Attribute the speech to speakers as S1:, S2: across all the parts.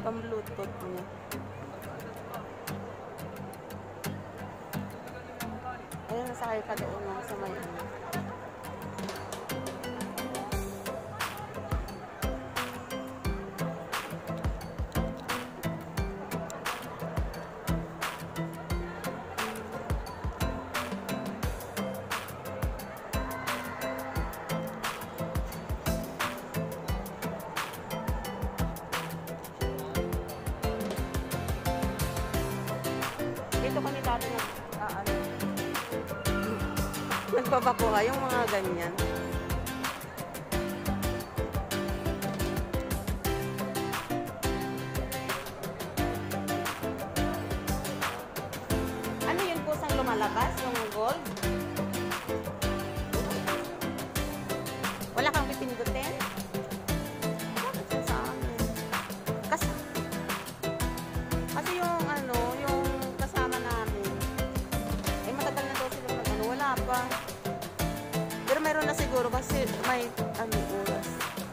S1: Pang-bluetooth niya. Ayun, nasakay ka doon sa may ano. Dito kami dati nagpapakuha yung mga ganyan. Ano yun po sang lumalabas? Yung gold? Wala kang pipindutin? Bakit sa amin? Kasi yung ano, yung kasama namin, eh matagal na daw sila mag ano, wala pa. Pero meron na siguro kasi may ano, oras.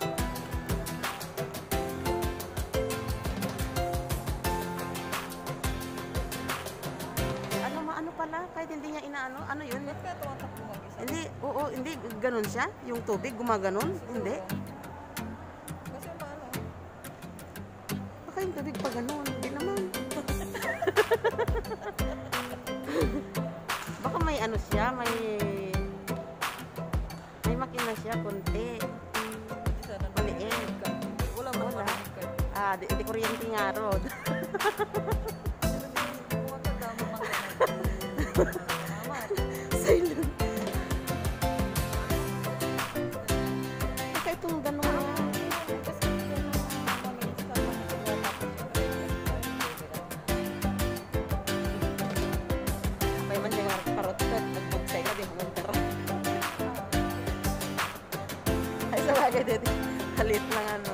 S1: Ano pala? Kahit hindi niya inaano, ano yun?
S2: Ba't kaya tumatakbo mag-isa?
S1: Hindi, oo, hindi ganun siya. Yung tubig, gumaganon. Hindi.
S2: Kasi paano?
S1: Baka yung tubig pa ganun. Hindi naman. Baka may ano siya, may makina siya, konti. Maliit.
S2: Wala ba marinig?
S1: Ah, di kuryente nga rod. Silent. Baka itong gano'n. May man yung karot-karot. Nagbugsay ka, di mo magdara. Ay, sa bagay dito. Halit lang ano.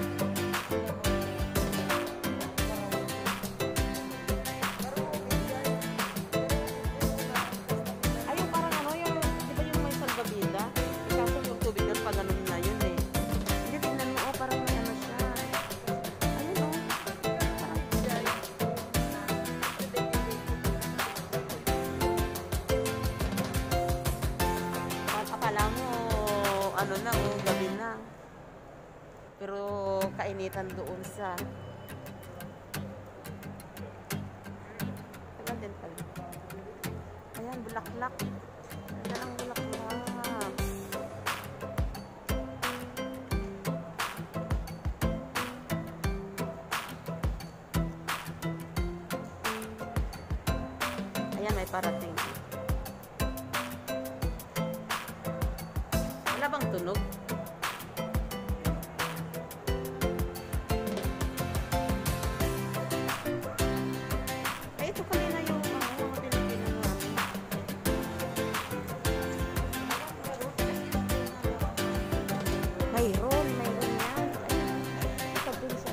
S1: Ano na, gabi na. Pero kainitan doon sa tagal din pala. Ayan, bulaklak. Ganda ng bulaklak. Ayan, may parating. Wala bang tunog? Ay, ito kanina yung Pilipino namin. Mayroon yan. Ito dun sa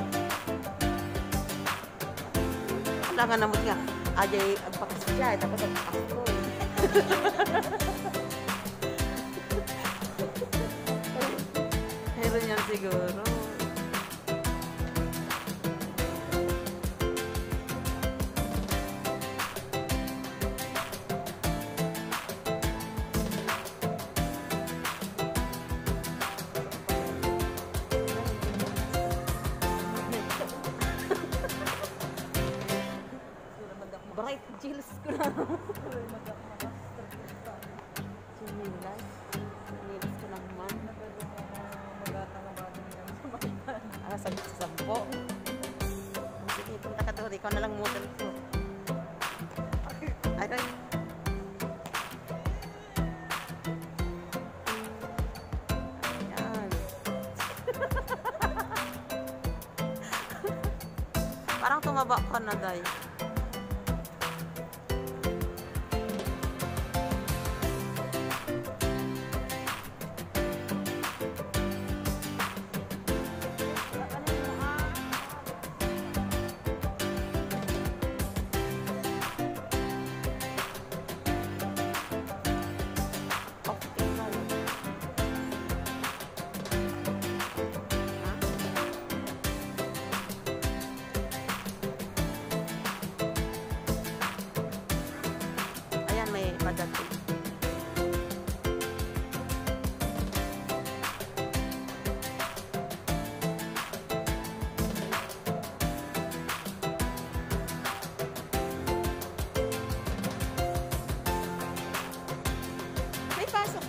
S1: wala nga namot nga. Ajay, agpakas siya. Tapos agpakas ko. Meron yan siguro. Bright chills ko na. Chinilas ko naman. Sa sampo. Sige, punta ka doon. Ikaw na lang model ko. Ay, ay. Ayan. Parang tumaba ka na, Day.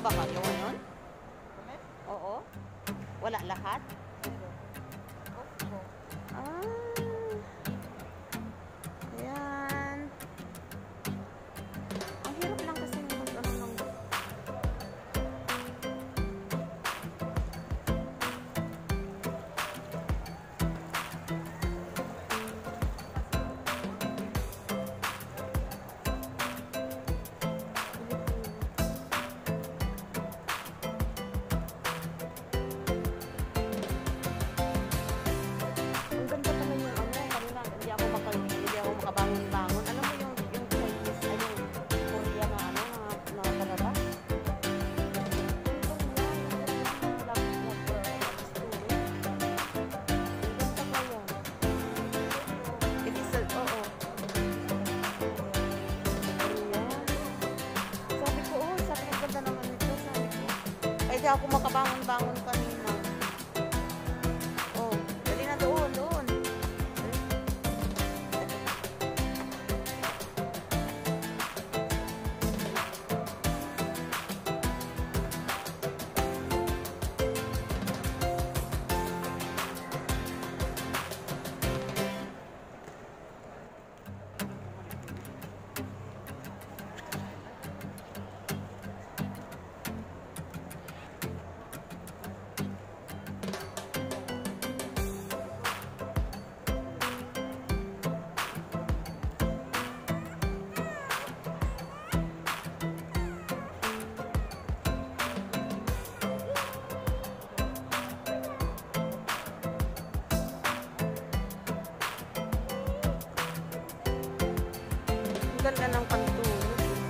S1: ba kayo ngayon?
S2: Kami?
S1: Oo. Wala lahat?
S2: Meron. Off ko.
S1: Ah. Ayan. Ang hirap lang kasi mag-ano lang. Ang ganda pala yung ano, kanina hindi ako makabangon-bangon. Alam mo yung Chinese, ay yung Korea na ano, na palabas? Yung Korea, yung love story. Ang ganda kaya. It is a, oo. Ayan. Sabi ko, ang ganda naman nito, sabi ko. Ay, di ako makabangon-bangon kanina. Oh, dali na doon. Ang ganda ng pantulog.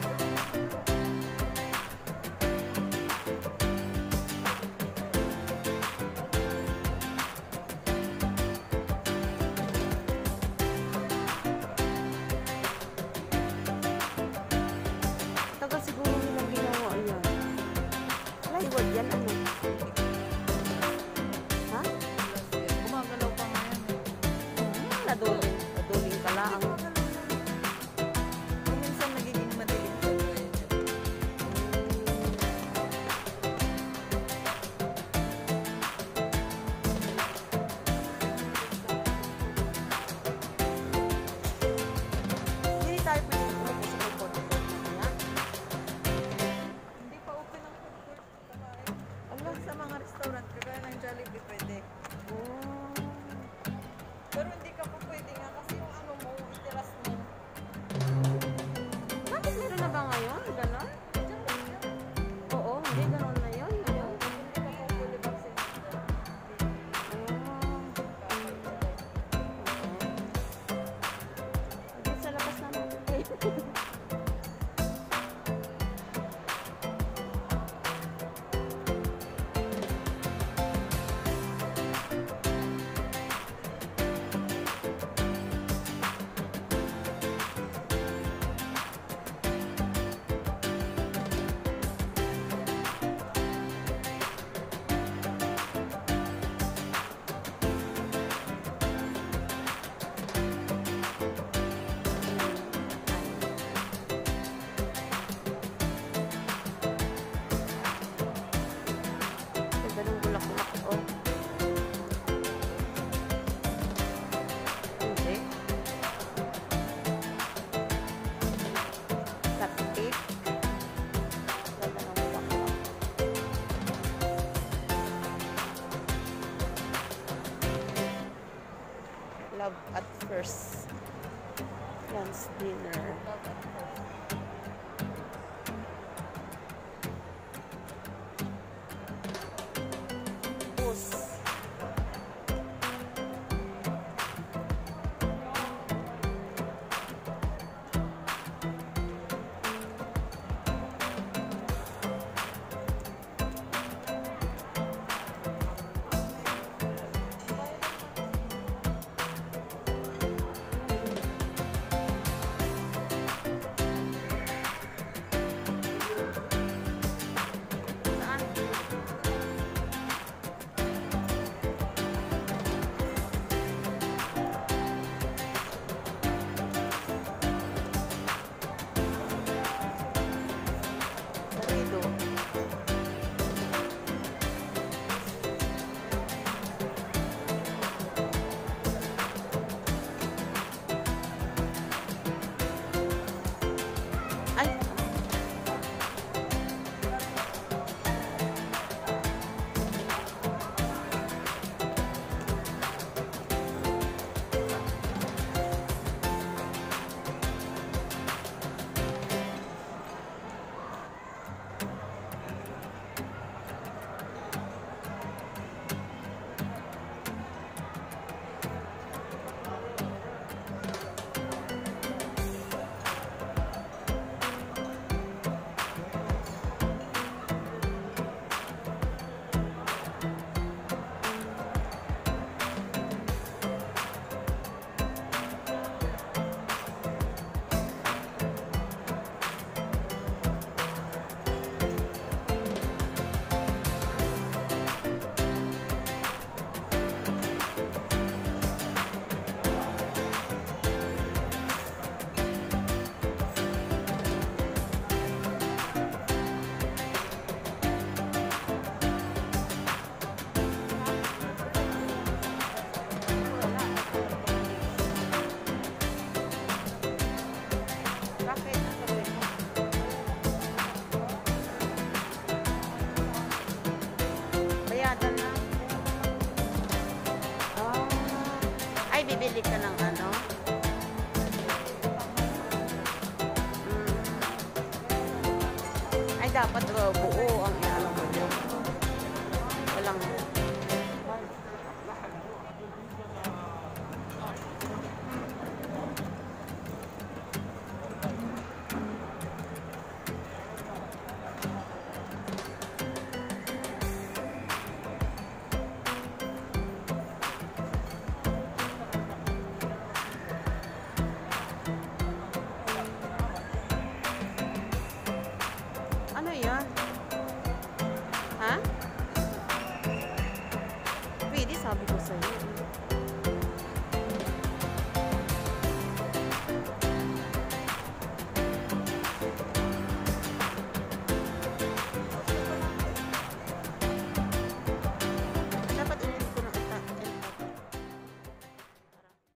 S1: Tagal siguro nilang ginawa yan. Plywood yan, ano? Ha?
S2: Gumagalaw pa nga yan eh.
S1: Naduling ka lang.
S2: Kung minsan nagiging madilim sa buhay niya.
S1: Hindi tayo pwede umupo sa likod. Yan.
S2: Hindi pa open ang food court. Kumain.
S1: Ala.
S2: Sa mga restaurant, kagaya ng Jollibee, pwede.
S1: Oh.
S2: Pero hindi ka pa pwede nga kasi yung ano mo, iteras mo.
S1: Bakit meron na ba ngayon? Ganon? Oo, hindi ganon na yun. Ngayon.
S2: Hindi ka pa fully vaccinated.
S1: Dito sa labas naman. Ganda ng bulak-bulak. Oh. Hindi. Kapit. Ganda ng bulak-bulak. Love at first glance dinner. Bus. Bibili ka ng ano? Ay, dapat buo ang